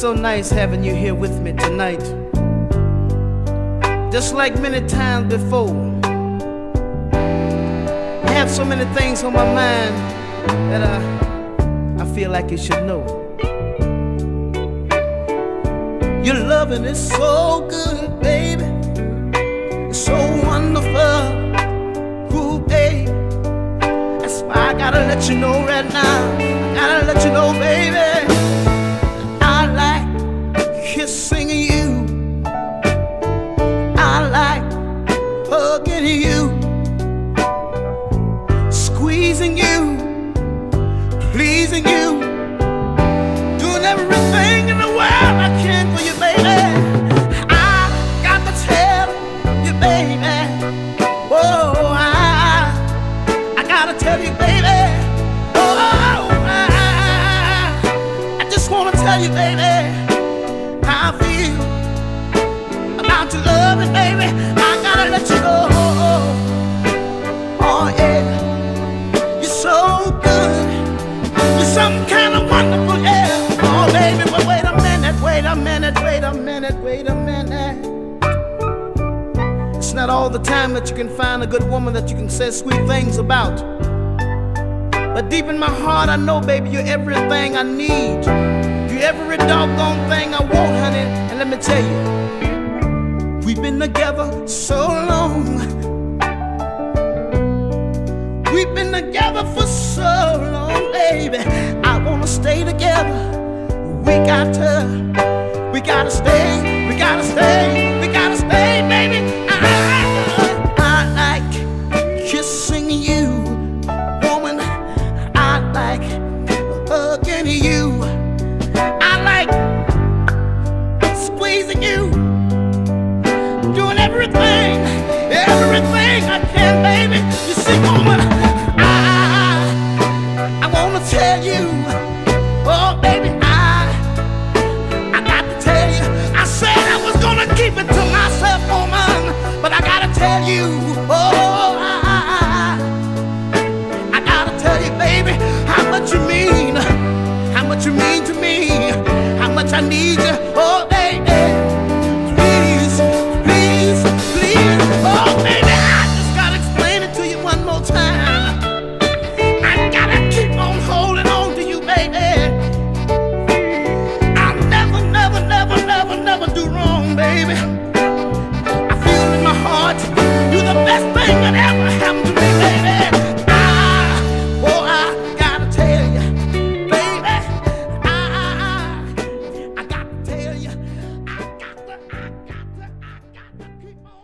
so nice having you here with me tonight. Just like many times before, I have so many things on my mind that I feel like you should know. Your loving is so good, baby. It's so wonderful. Ooh, baby. That's why I gotta let you know right now. I gotta let you know, baby. I like kissing you. I like hugging you, squeezing you, pleasing you, doing everything in the world I can for you, baby. I got to tell you, baby. Oh, I gotta tell you, baby. Oh, I just wanna tell you, baby, how I feel about your loving, baby. I gotta let you know. Oh yeah, you're so good. You're some kind of wonderful, yeah. Oh baby, but wait a minute, wait a minute, wait a minute, wait a minute. It's not all the time that you can find a good woman that you can say sweet things about. But deep in my heart, I know, baby, you're everything I need. You're every doggone thing I want, honey. And let me tell you, we've been together so long. We've been together for so long, baby. I wanna stay together. We gotta stay, we gotta stay, we gotta stay, baby. I like kissing you, woman. I like hugging you. I like squeezing you, doing everything I can, baby. You see, woman, I wanna tell you, oh baby, I got to tell you. I said I was gonna keep it to myself, woman, but I gotta tell you, oh, I gotta tell you, baby, how much you mean to me, how much I need you, oh baby. Please, please, please, oh baby, I just gotta explain it to you one more time. I gotta keep on holding on to you, baby. I'll never, never, never, never, never do wrong, baby. I feel in my heart, you're the best thing that ever happened to me, baby. I gotta tell you, baby. I gotta tell you, I got to keep on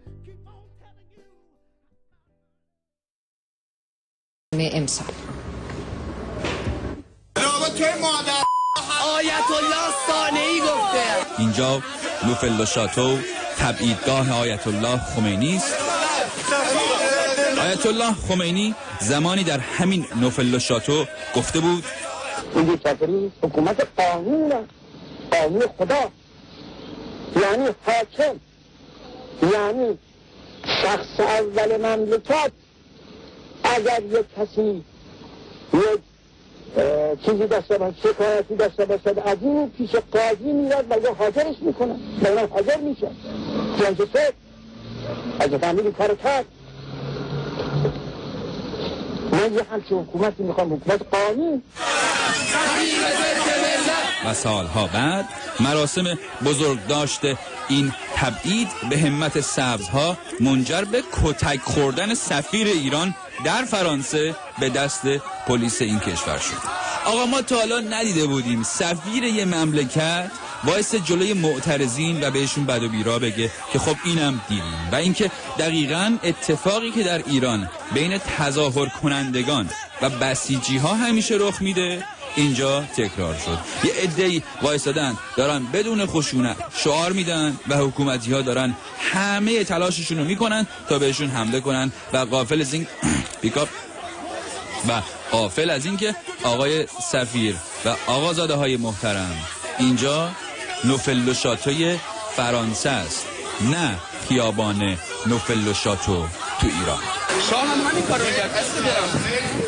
telling you. امسال آیت الله صانعی گفته اینجا نوفل شاتو تبعیدگاه آیت الله خمینی است. آیت الله خمینی زمانی در همین نوفل شاتو گفته بود این دیکتاتوری حکومت قانون خدا، یعنی حاکم، یعنی شخص اول مملکت اگر یک کسی یک چیزی داشته باشه، شکایتی داشته باشه، از این پیش قاضی میرد و یا حاضرش میکنه و اونم حاضر میشه. چنانچه شد اگه فهمیدی کار کرد. من یه همچه حکومتی میخوام، حکومت قانون. و سالها بعد مراسم بزرگداشت این تبعید به همت سبزها منجر به کتک خوردن سفیر ایران در فرانسه به دست پلیس این کشور شد. آقا ما تا حالا ندیده بودیم سفیر یه مملکت وایس جلوی معترضین و بهشون بد و بیرا بگه که خب اینم دیدیم. و اینکه دقیقاً اتفاقی که در ایران بین تظاهر کنندگان و بسیجی ها همیشه رخ میده اینجا تکرار شد. یه عده‌ای وایسادن دارن بدون خشونت شعار میدن و حکومتی ها دارن همه تلاششون رو میکنن تا بهشون حمله کنن و غافل از این غافل از این که آقای سفیر و آقازاده های محترم اینجا نوفل شاتوی فرانسه است، نه خیابان نوفل شاتو تو ایران. شاه هم همین کارو میکرد.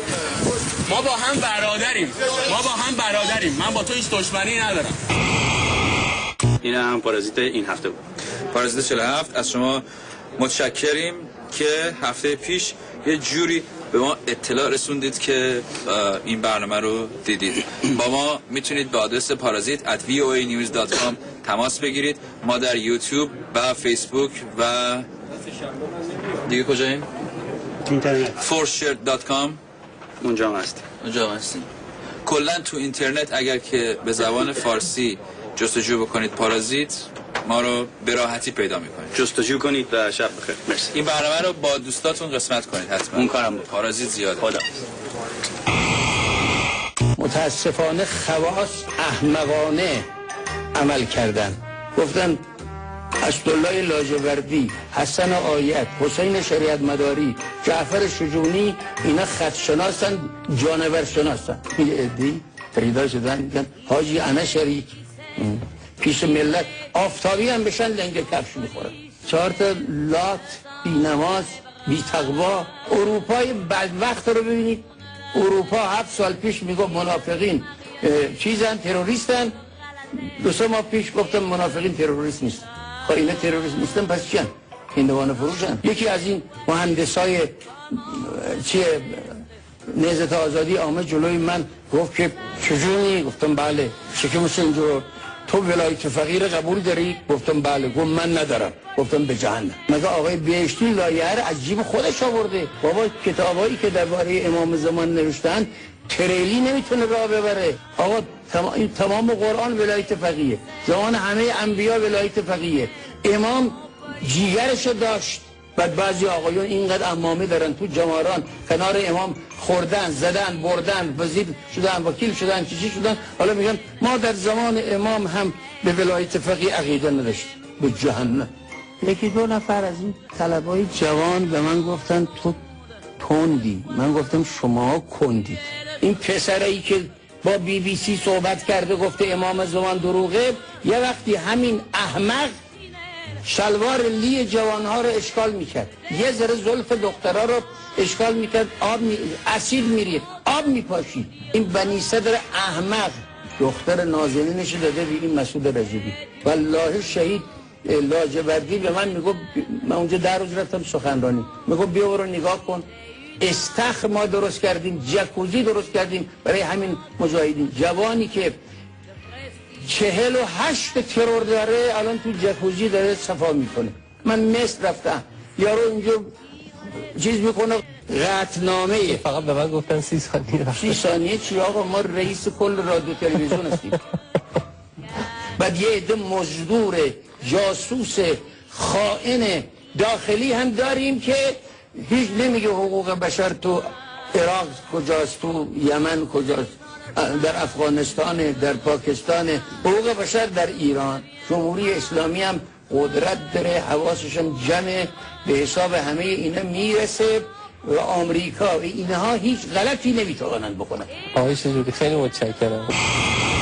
ما با هم برادریم، من با تو هیچ دشمنی ندارم. این هم پارازیت این هفته بود. پارازیت 47. از شما متشکریم که هفته پیش یه جوری به ما اطلاع رسوندید که این برنامه رو دیدید. با ما میتونید به آدرس parazit@voanews.com تماس بگیرید. ما در یوتیوب و فیسبوک و دیگه کجاییم؟ اینترنت forshare.com اونجا هستیم. کلا تو اینترنت اگر که به زبان فارسی جستجو بکنید پارازیت، ما رو به راحتی پیدا میکنید. جستجو کنید و شب بخیر. مرسی. این برنامه رو با دوستاتون قسمت کنید حتما. اون کارم بود. پارازیت زیاده. خدا. متاسفانه خواص احمقانه عمل کردن. گفتن اسدالله لاجوردی، حسن آیت، حسین شریعت مداری، جعفر شجونی اینا خط شناسن، جانور شناسن. یه عده‌ای پیدا شدن میگن حاجی انا شریک، پیش ملت آفتابی هم بشن لنگ کفش میخورن. 4 تا لات، بی نماز، بی تقوا. اروپای بدبخت رو ببینید. اروپا 7 سال پیش میگفت منافقین چیزن، تروریستن. 2 ماه پیش گفتم منافقین تروریست نیست. خب اینا تروریست نیستن پس چیان؟ هندوانه فروشن. یکی از این مهندسای نهضت آزادی آمد جلوی من گفت که چجوری؟ گفتم بله. چه مثل اینجور تو ولایت فقیر قبول داری؟ گفتم بله. گفت من ندارم. گفتم به جهنم. مگه آقای بهشتی لایحه از جیب خودش آورده؟ بابا کتابایی که درباره امام زمان نوشتن تریلی نمیتونه راه ببره. آقا تمام قرآن ولایت فقیه، زمان همه انبیا ولایت فقیه. امام جیگرشو داشت. بعد بعضی آقایون اینقدر امامه دارن تو جماران کنار امام خوردن، زدن، بردن، وزیر شدن، وکیل شدن، چیزی شدن. حالا میگن ما در زمان امام هم به ولایت فقیه عقیده نداشتیم. به جهنم. 1-2 نفر از این طلبای جوان به من گفتن تو تندی. من گفتم شما کندید. این پسرایی که با BBC صحبت کرده گفته امام زمان دروغه، یه وقتی همین احمق شلوار لی جوانها رو اشکال میکرد، یه ذره زلف دخترها رو اشکال میکرد، اسید میرید، آب میپاشید. این بنی صدر احمق دختر نازنینش داده به این مسعود رجبی. والله شهید لاجوردی به من میگو، من اونجا 10 روز رفتم سخنرانی، میگو بیا برو نگاه کن، استخر ما درست کردیم، جکوزی درست کردیم برای همین مجاهدین. جوانی که 48 ترور داره الان تو جکوزی داره صفا میکنه. من مصر رفتم، یارو اینجا چیز میکنه قطعنامه. فقط به من گفتن 30 ثانیه. 30 ثانیه چی آقا؟ ما رئیس کل رادیو تلویزیون هستیم. بعد یه عده مزدور جاسوس خائن داخلی هم داریم که هیچ نمیگه حقوق بشر تو عراق کجاست، تو یمن کجاست، در افغانستان، در پاکستان. حقوق بشر در ایران. جمهوری اسلامی هم قدرت داره، حواسش هم جمعه، به حساب همه اینا میرسه و آمریکا و اینها هیچ غلطی نمیتوانند بکنن. آقای شجوری خیلی متشکرم.